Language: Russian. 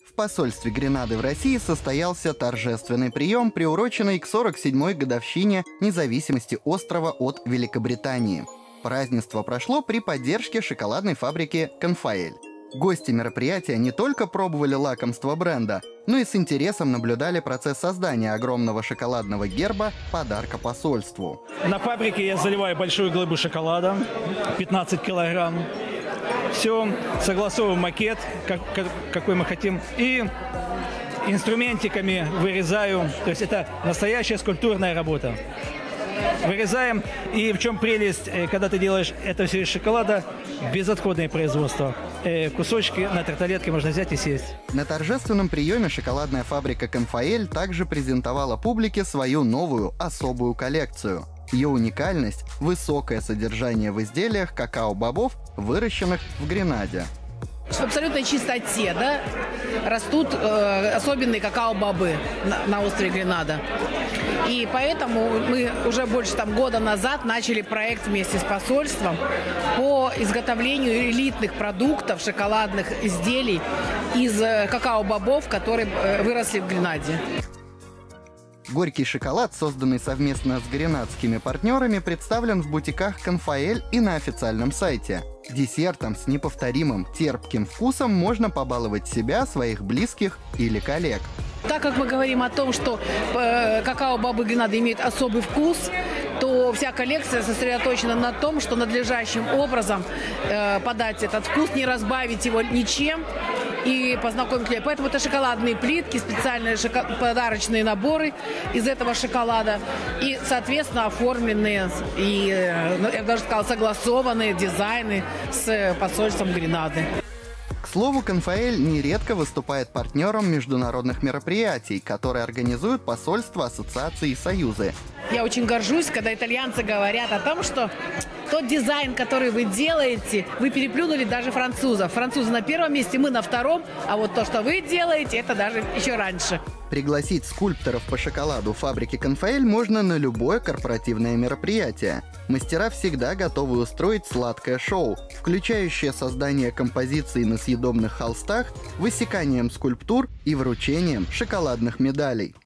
В посольстве Гренады в России состоялся торжественный прием, приуроченный к 47-й годовщине независимости острова от Великобритании. Празднество прошло при поддержке шоколадной фабрики «Конфаэль». Гости мероприятия не только пробовали лакомства бренда, но и с интересом наблюдали процесс создания огромного шоколадного герба подарка посольству. На фабрике я заливаю большую глыбу шоколада, 15 килограмм. Все, согласовываем макет, какой мы хотим, и инструментиками вырезаю. То есть это настоящая скульптурная работа. Вырезаем, и в чем прелесть, когда ты делаешь это все из шоколада, безотходное производство. Кусочки на тарталетке можно взять и съесть. На торжественном приеме шоколадная фабрика «Конфаэль» также презентовала публике свою новую особую коллекцию. Ее уникальность – высокое содержание в изделиях какао-бобов, выращенных в Гренаде. В абсолютной чистоте, да, растут особенные какао-бобы на острове Гренада. И поэтому мы уже больше года назад начали проект вместе с посольством по изготовлению элитных продуктов, шоколадных изделий из какао-бобов, которые выросли в Гренаде. Горький шоколад, созданный совместно с гренадскими партнерами, представлен в бутиках «Конфаэль» и на официальном сайте. Десертом с неповторимым терпким вкусом можно побаловать себя, своих близких или коллег. Так как мы говорим о том, что какао-бобы Гренады имеют особый вкус, то вся коллекция сосредоточена на том, что надлежащим образом подать этот вкус, не разбавить его ничем и познакомить людей. Поэтому это шоколадные плитки, специальные подарочные наборы из этого шоколада и, соответственно, оформленные и, я бы даже сказала, согласованные дизайны с посольством Гренады. К слову, «Конфаэль» нередко выступает партнером международных мероприятий, которые организуют посольства, ассоциации и союзы. Я очень горжусь, когда итальянцы говорят о том, что тот дизайн, который вы делаете, вы переплюнули даже французов. Французы на первом месте, мы на втором, а вот то, что вы делаете, это даже еще раньше. Пригласить скульпторов по шоколаду фабрики «Конфаэль» можно на любое корпоративное мероприятие. Мастера всегда готовы устроить сладкое шоу, включающее создание композиций на съедобных холстах, высеканием скульптур и вручением шоколадных медалей.